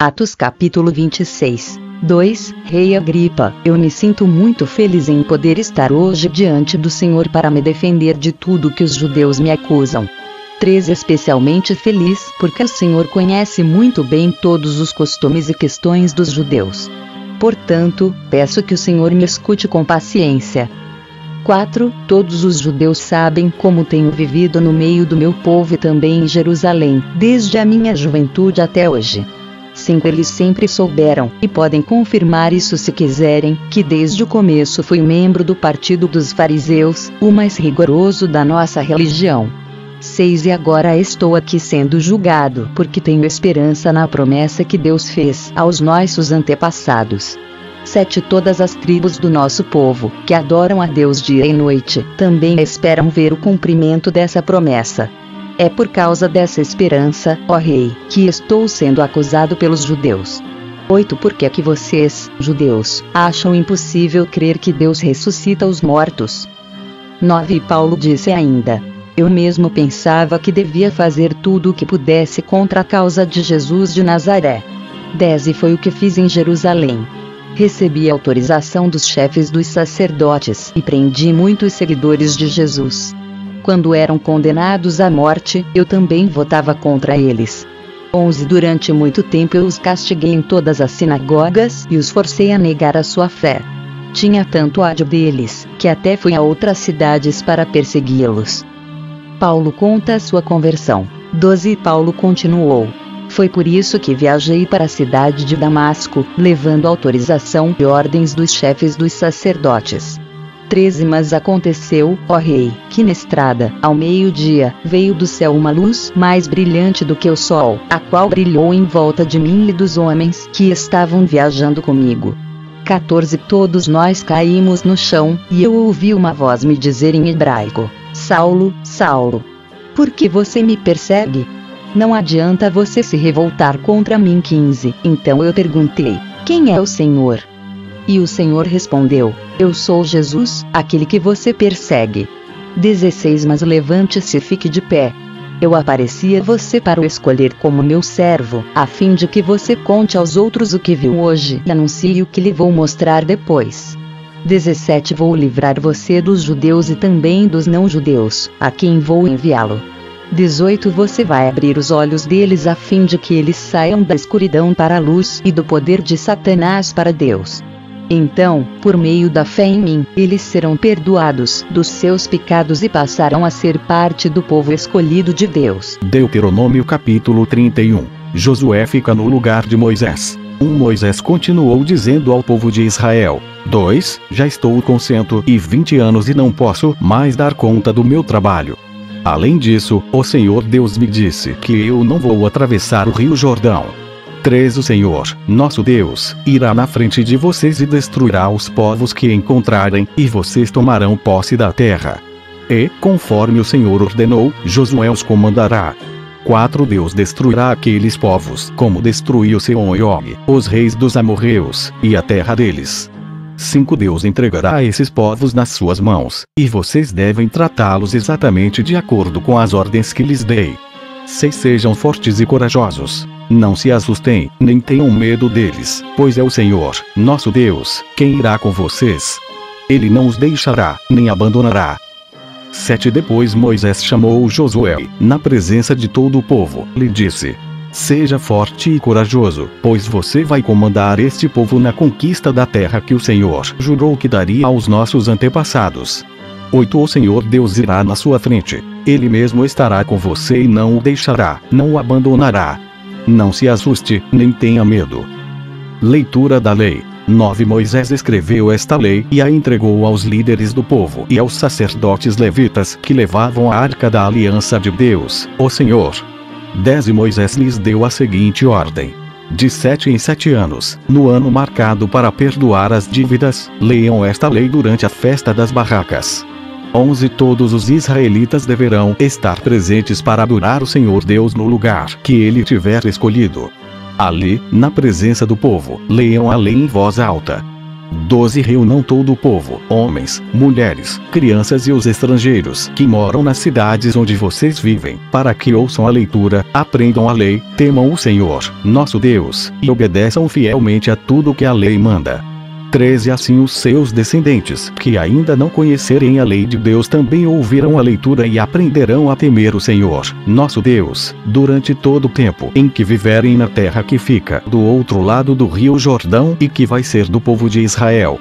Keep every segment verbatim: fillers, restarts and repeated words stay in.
Atos capítulo vinte e seis. dois. Rei Agripa, eu me sinto muito feliz em poder estar hoje diante do Senhor para me defender de tudo que os judeus me acusam. três. Especialmente feliz porque o Senhor conhece muito bem todos os costumes e questões dos judeus. Portanto, peço que o Senhor me escute com paciência. quatro. Todos os judeus sabem como tenho vivido no meio do meu povo e também em Jerusalém, desde a minha juventude até hoje. cinco. Eles sempre souberam, e podem confirmar isso se quiserem, que desde o começo fui membro do partido dos fariseus, o mais rigoroso da nossa religião. seis. E agora estou aqui sendo julgado porque tenho esperança na promessa que Deus fez aos nossos antepassados. sete. Todas as tribos do nosso povo, que adoram a Deus dia e noite, também esperam ver o cumprimento dessa promessa. É por causa dessa esperança, ó Rei, que estou sendo acusado pelos judeus. oito. Por que é que vocês, judeus, acham impossível crer que Deus ressuscita os mortos? nove. E Paulo disse ainda: eu mesmo pensava que devia fazer tudo o que pudesse contra a causa de Jesus de Nazaré. dez. E foi o que fiz em Jerusalém. Recebi a autorização dos chefes dos sacerdotes e prendi muitos seguidores de Jesus. Quando eram condenados à morte, eu também votava contra eles. onze. Durante muito tempo eu os castiguei em todas as sinagogas e os forcei a negar a sua fé. Tinha tanto ódio deles, que até fui a outras cidades para persegui-los. Paulo conta a sua conversão. doze. E Paulo continuou: foi por isso que viajei para a cidade de Damasco, levando autorização e ordens dos chefes dos sacerdotes. treze. Mas aconteceu, ó Rei, que na estrada, ao meio-dia, veio do céu uma luz mais brilhante do que o sol, a qual brilhou em volta de mim e dos homens que estavam viajando comigo. quatorze. Todos nós caímos no chão, e eu ouvi uma voz me dizer em hebraico: Saulo, Saulo, por que você me persegue? Não adianta você se revoltar contra mim. quinze. Então eu perguntei: quem é o Senhor? E o Senhor respondeu: eu sou Jesus, aquele que você persegue. dezesseis. Mas levante-se e fique de pé. Eu apareci a você para o escolher como meu servo, a fim de que você conte aos outros o que viu hoje e anuncie o que lhe vou mostrar depois. dezessete. Vou livrar você dos judeus e também dos não-judeus, a quem vou enviá-lo. dezoito. Você vai abrir os olhos deles a fim de que eles saiam da escuridão para a luz e do poder de Satanás para Deus. Então, por meio da fé em mim, eles serão perdoados dos seus pecados e passarão a ser parte do povo escolhido de Deus. Deuteronômio capítulo trinta e um. Josué fica no lugar de Moisés. um. Moisés continuou dizendo ao povo de Israel: dois. Já estou com cento e vinte anos e não posso mais dar conta do meu trabalho. Além disso, o Senhor Deus me disse que eu não vou atravessar o rio Jordão. três. O Senhor, nosso Deus, irá na frente de vocês e destruirá os povos que encontrarem, e vocês tomarão posse da terra. E, conforme o Senhor ordenou, Josué os comandará. quatro. Deus destruirá aqueles povos, como destruiu Seom e Og, os reis dos amorreus, e a terra deles. cinco. Deus entregará esses povos nas suas mãos, e vocês devem tratá-los exatamente de acordo com as ordens que lhes dei. seis. Sejam fortes e corajosos. Não se assustem, nem tenham medo deles, pois é o Senhor, nosso Deus, quem irá com vocês. Ele não os deixará, nem abandonará. sete. Depois Moisés chamou Josué, na presença de todo o povo, lhe disse: seja forte e corajoso, pois você vai comandar este povo na conquista da terra que o Senhor jurou que daria aos nossos antepassados. oito. O Senhor Deus irá na sua frente. Ele mesmo estará com você e não o deixará, não o abandonará. Não se assuste, nem tenha medo. Leitura da lei. nove. Moisés escreveu esta lei e a entregou aos líderes do povo e aos sacerdotes levitas que levavam a arca da aliança de Deus, o Senhor. dez. E Moisés lhes deu a seguinte ordem: de sete em sete anos, no ano marcado para perdoar as dívidas, leiam esta lei durante a festa das barracas. onze. Todos os israelitas deverão estar presentes para adorar o Senhor Deus no lugar que ele tiver escolhido. Ali, na presença do povo, leiam a lei em voz alta. doze Reúnam todo o povo, homens, mulheres, crianças e os estrangeiros que moram nas cidades onde vocês vivem, para que ouçam a leitura, aprendam a lei, temam o Senhor, nosso Deus, e obedeçam fielmente a tudo que a lei manda. treze Assim os seus descendentes, que ainda não conhecerem a lei de Deus, também ouvirão a leitura e aprenderão a temer o Senhor, nosso Deus, durante todo o tempo em que viverem na terra que fica do outro lado do rio Jordão e que vai ser do povo de Israel.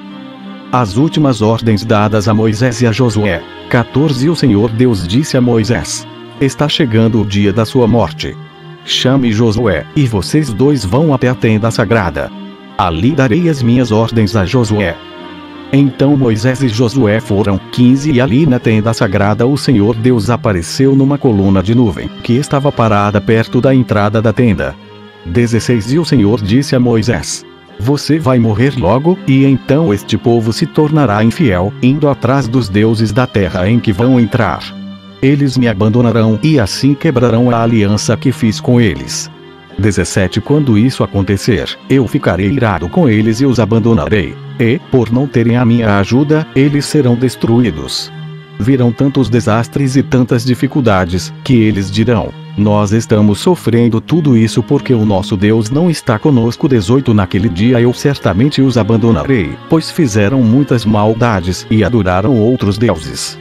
As últimas ordens dadas a Moisés e a Josué. quatorze O Senhor Deus disse a Moisés: Está chegando o dia da sua morte. Chame Josué, e vocês dois vão até a tenda sagrada. Ali darei as minhas ordens a Josué. Então Moisés e Josué foram. quinze E ali na tenda sagrada o Senhor Deus apareceu numa coluna de nuvem, que estava parada perto da entrada da tenda. dezesseis E o Senhor disse a Moisés: Você vai morrer logo, e então este povo se tornará infiel, indo atrás dos deuses da terra em que vão entrar. Eles me abandonarão e assim quebrarão a aliança que fiz com eles. dezessete Quando isso acontecer, eu ficarei irado com eles e os abandonarei, e, por não terem a minha ajuda, eles serão destruídos. Virão tantos desastres e tantas dificuldades, que eles dirão: Nós estamos sofrendo tudo isso porque o nosso Deus não está conosco. dezoito Naquele dia eu certamente os abandonarei, pois fizeram muitas maldades e adoraram outros deuses.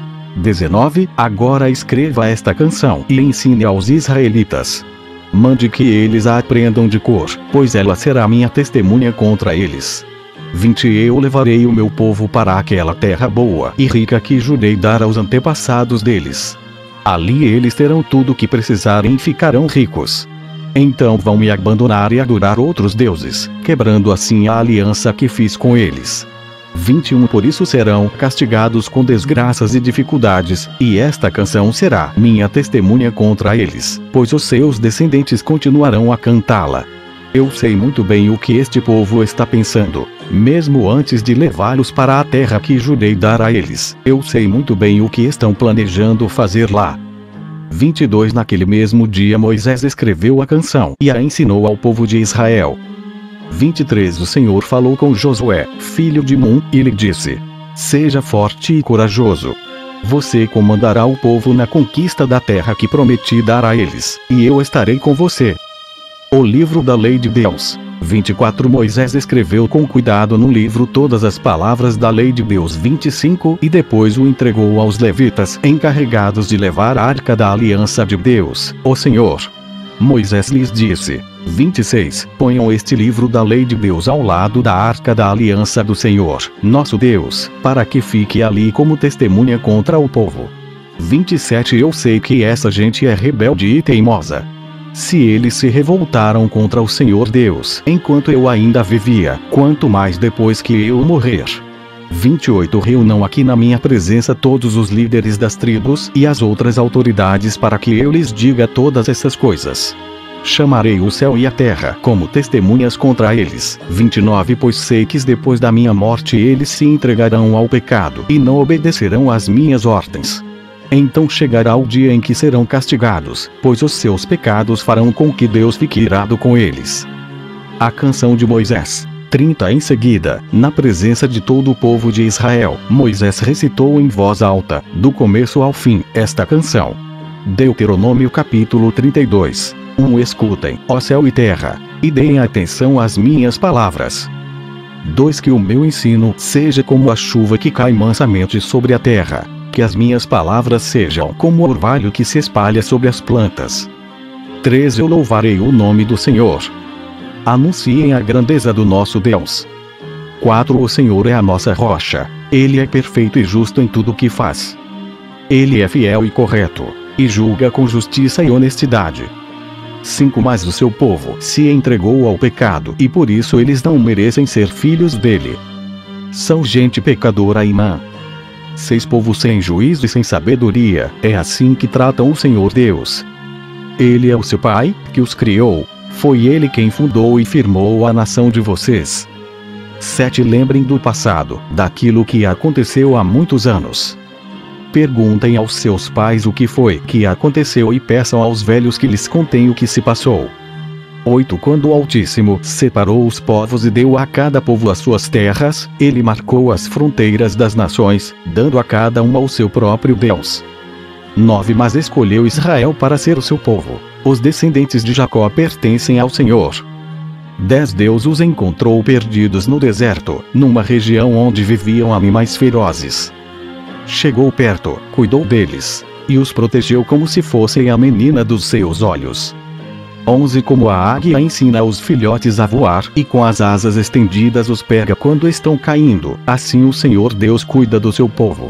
dezenove Agora escreva esta canção e ensine aos israelitas. Mande que eles a aprendam de cor, pois ela será minha testemunha contra eles. vinte Eu levarei o meu povo para aquela terra boa e rica que jurei dar aos antepassados deles. Ali eles terão tudo o que precisarem e ficarão ricos. Então vão me abandonar e adorar outros deuses, quebrando assim a aliança que fiz com eles. vinte e um Por isso serão castigados com desgraças e dificuldades, e esta canção será minha testemunha contra eles, pois os seus descendentes continuarão a cantá-la. Eu sei muito bem o que este povo está pensando, mesmo antes de levá-los para a terra que jurei dar a eles. Eu sei muito bem o que estão planejando fazer lá. vinte e dois Naquele mesmo dia Moisés escreveu a canção e a ensinou ao povo de Israel. vinte e três O Senhor falou com Josué, filho de Nun, e lhe disse: Seja forte e corajoso. Você comandará o povo na conquista da terra que prometi dar a eles, e eu estarei com você. O livro da lei de Deus. vinte e quatro Moisés escreveu com cuidado no livro todas as palavras da lei de Deus. vinte e cinco E depois o entregou aos levitas, encarregados de levar a arca da aliança de Deus, o Senhor. Moisés lhes disse: vinte e seis Ponham este livro da lei de Deus ao lado da arca da aliança do Senhor, nosso Deus, para que fique ali como testemunha contra o povo. vinte e sete Eu sei que essa gente é rebelde e teimosa. Se eles se revoltaram contra o Senhor Deus enquanto eu ainda vivia, quanto mais depois que eu morrer. vinte e oito Reúnam aqui na minha presença todos os líderes das tribos e as outras autoridades para que eu lhes diga todas essas coisas. Chamarei o céu e a terra como testemunhas contra eles. vinte e nove Pois sei que depois da minha morte eles se entregarão ao pecado e não obedecerão às minhas ordens. Então chegará o dia em que serão castigados, pois os seus pecados farão com que Deus fique irado com eles. A canção de Moisés. trinta Em seguida, na presença de todo o povo de Israel, Moisés recitou em voz alta, do começo ao fim, esta canção. Deuteronômio capítulo trinta e dois. um Escutem, ó céu e terra, e deem atenção às minhas palavras. dois Que o meu ensino seja como a chuva que cai mansamente sobre a terra, que as minhas palavras sejam como o orvalho que se espalha sobre as plantas. três Eu louvarei o nome do Senhor. Anunciem a grandeza do nosso Deus. quatro O Senhor é a nossa rocha. Ele é perfeito e justo em tudo o que faz. Ele é fiel e correto, e julga com justiça e honestidade. cinco Mas o seu povo se entregou ao pecado e por isso eles não merecem ser filhos dele. São gente pecadora e má. seis Povo sem juízo e sem sabedoria, é assim que tratam o Senhor Deus. Ele é o seu Pai, que os criou. Foi ele quem fundou e firmou a nação de vocês. sete Lembrem do passado, daquilo que aconteceu há muitos anos. Perguntem aos seus pais o que foi que aconteceu e peçam aos velhos que lhes contem o que se passou. oito Quando o Altíssimo separou os povos e deu a cada povo as suas terras, ele marcou as fronteiras das nações, dando a cada uma o seu próprio Deus. nove Mas escolheu Israel para ser o seu povo. Os descendentes de Jacó pertencem ao Senhor. dez Deus os encontrou perdidos no deserto, numa região onde viviam animais ferozes. Chegou perto, cuidou deles, e os protegeu como se fossem a menina dos seus olhos. onze Como a águia ensina os filhotes a voar e com as asas estendidas os pega quando estão caindo, assim o Senhor Deus cuida do seu povo.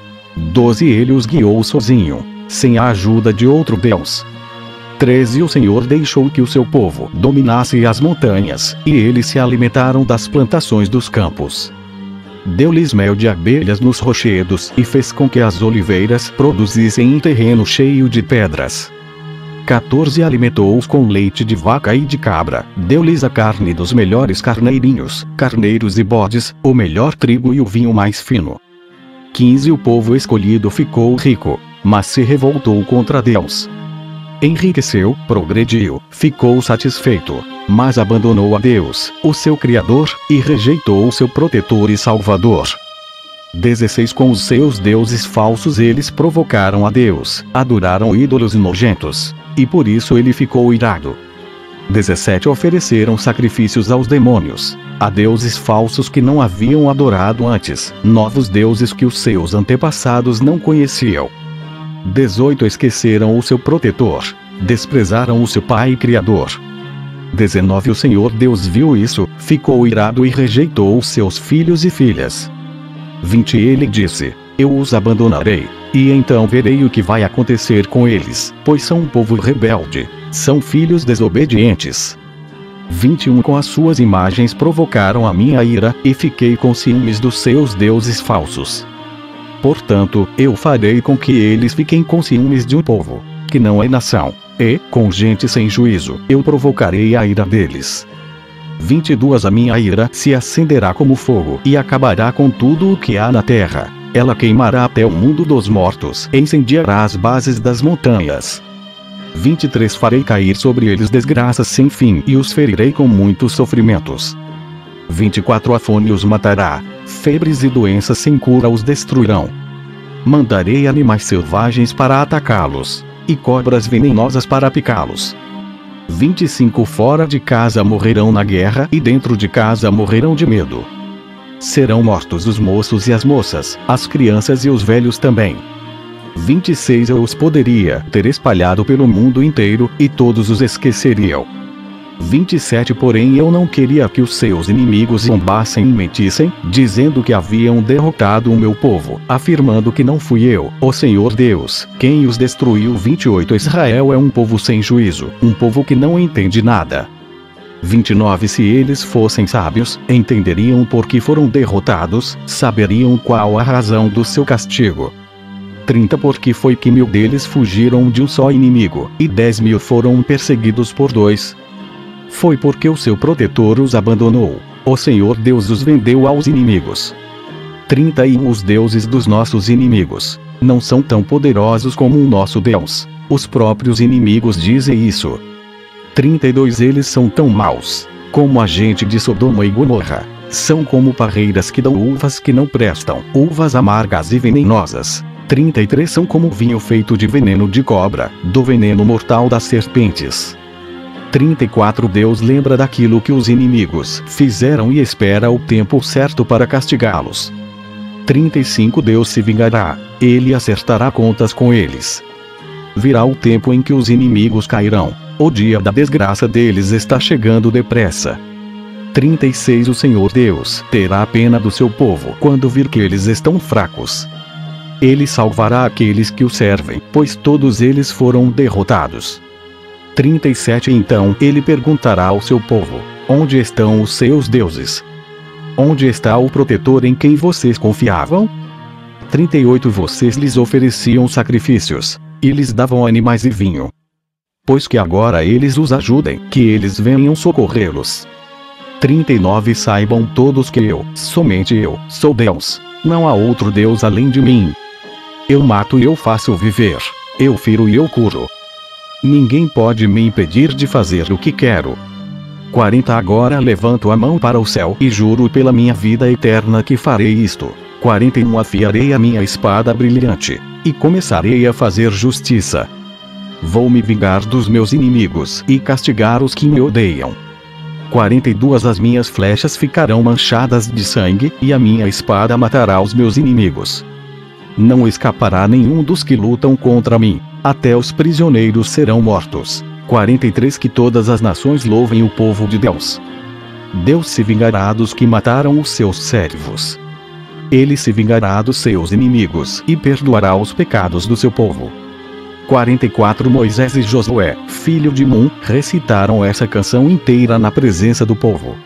doze Ele os guiou sozinho, sem a ajuda de outro Deus. treze O Senhor deixou que o seu povo dominasse as montanhas, e eles se alimentaram das plantações dos campos. Deu-lhes mel de abelhas nos rochedos e fez com que as oliveiras produzissem em terreno cheio de pedras. quatorze Alimentou-os com leite de vaca e de cabra, deu-lhes a carne dos melhores carneirinhos, carneiros e bodes, o melhor trigo e o vinho mais fino. quinze O povo escolhido ficou rico, mas se revoltou contra Deus. Enriqueceu, progrediu, ficou satisfeito, mas abandonou a Deus, o seu Criador, e rejeitou o seu protetor e Salvador. dezesseis Com os seus deuses falsos eles provocaram a Deus, adoraram ídolos nojentos, e por isso ele ficou irado. dezessete Ofereceram sacrifícios aos demônios, a deuses falsos que não haviam adorado antes, novos deuses que os seus antepassados não conheciam. dezoito Esqueceram o seu protetor, desprezaram o seu pai e criador. dezenove O Senhor Deus viu isso, ficou irado e rejeitou os seus filhos e filhas. vinte Ele disse: Eu os abandonarei, e então verei o que vai acontecer com eles, pois são um povo rebelde, são filhos desobedientes. vinte e um Com as suas imagens provocaram a minha ira, e fiquei com ciúmes dos seus deuses falsos. Portanto, eu farei com que eles fiquem com ciúmes de um povo, que não é nação, e, com gente sem juízo, eu provocarei a ira deles. vinte e dois A minha ira se acenderá como fogo e acabará com tudo o que há na terra. Ela queimará até o mundo dos mortos e incendiará as bases das montanhas. vinte e três Farei cair sobre eles desgraças sem fim e os ferirei com muitos sofrimentos. vinte e quatro A fome os matará, febres e doenças sem cura os destruirão. Mandarei animais selvagens para atacá-los, e cobras venenosas para picá-los. vinte e cinco Fora de casa morrerão na guerra e dentro de casa morrerão de medo. Serão mortos os moços e as moças, as crianças e os velhos também. vinte e seis Eu os poderia ter espalhado pelo mundo inteiro, e todos os esqueceriam. vinte e sete Porém eu não queria que os seus inimigos zombassem e mentissem, dizendo que haviam derrotado o meu povo, afirmando que não fui eu, o Senhor Deus, quem os destruiu. vinte e oito Israel é um povo sem juízo, um povo que não entende nada. vinte e nove Se eles fossem sábios, entenderiam por que foram derrotados, saberiam qual a razão do seu castigo. trinta Porque foi que mil deles fugiram de um só inimigo, e dez mil foram perseguidos por dois. Foi porque o seu protetor os abandonou, o Senhor Deus os vendeu aos inimigos. trinta e um Os deuses dos nossos inimigos não são tão poderosos como o nosso Deus, os próprios inimigos dizem isso. trinta e dois Eles são tão maus como a gente de Sodoma e Gomorra, são como parreiras que dão uvas que não prestam, uvas amargas e venenosas. trinta e três São como vinho feito de veneno de cobra, do veneno mortal das serpentes. trinta e quatro Deus lembra daquilo que os inimigos fizeram e espera o tempo certo para castigá-los. trinta e cinco Deus se vingará, ele acertará contas com eles. Virá o tempo em que os inimigos cairão, o dia da desgraça deles está chegando depressa. trinta e seis O Senhor Deus terá pena do seu povo quando vir que eles estão fracos. Ele salvará aqueles que o servem, pois todos eles foram derrotados. trinta e sete Então ele perguntará ao seu povo: onde estão os seus deuses? Onde está o protetor em quem vocês confiavam? trinta e oito Vocês lhes ofereciam sacrifícios, e lhes davam animais e vinho. Pois que agora eles os ajudem, que eles venham socorrê-los. trinta e nove Saibam todos que eu, somente eu, sou Deus, não há outro Deus além de mim. Eu mato e eu faço viver, eu firo e eu curo. Ninguém pode me impedir de fazer o que quero. quarenta Agora levanto a mão para o céu e juro pela minha vida eterna que farei isto. quarenta e um Afiarei a minha espada brilhante, e começarei a fazer justiça. Vou me vingar dos meus inimigos e castigar os que me odeiam. quarenta e dois As minhas flechas ficarão manchadas de sangue, e a minha espada matará os meus inimigos. Não escapará nenhum dos que lutam contra mim, até os prisioneiros serão mortos. quarenta e três Que todas as nações louvem o povo de Deus. Deus se vingará dos que mataram os seus servos. Ele se vingará dos seus inimigos e perdoará os pecados do seu povo. quarenta e quatro Moisés e Josué, filho de Nun, recitaram essa canção inteira na presença do povo.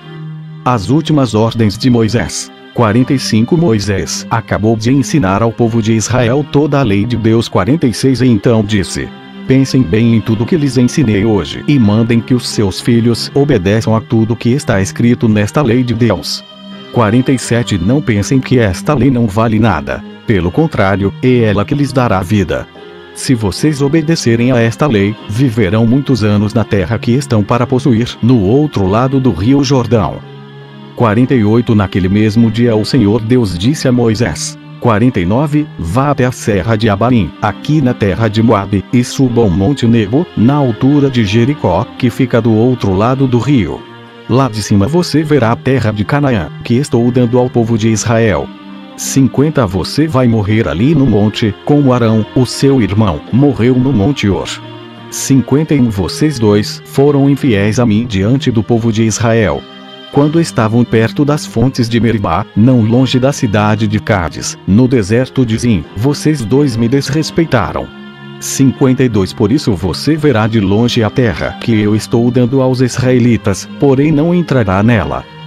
As últimas ordens de Moisés. quarenta e cinco Moisés acabou de ensinar ao povo de Israel toda a lei de Deus. quarenta e seis E então disse: pensem bem em tudo que lhes ensinei hoje e mandem que os seus filhos obedeçam a tudo que está escrito nesta lei de Deus. quarenta e sete Não pensem que esta lei não vale nada. Pelo contrário, é ela que lhes dará vida. Se vocês obedecerem a esta lei, viverão muitos anos na terra que estão para possuir, no outro lado do rio Jordão. quarenta e oito Naquele mesmo dia o Senhor Deus disse a Moisés. quarenta e nove Vá até a serra de Abarim, aqui na terra de Moabe, e suba ao monte Nebo, na altura de Jericó, que fica do outro lado do rio. Lá de cima você verá a terra de Canaã, que estou dando ao povo de Israel. cinquenta Você vai morrer ali no monte, como Arão, o seu irmão, morreu no monte Hor. cinquenta e um Vocês dois foram infiéis a mim diante do povo de Israel. Quando estavam perto das fontes de Meribá, não longe da cidade de Cádiz, no deserto de Zim, vocês dois me desrespeitaram. cinquenta e dois Por isso você verá de longe a terra que eu estou dando aos israelitas, porém não entrará nela.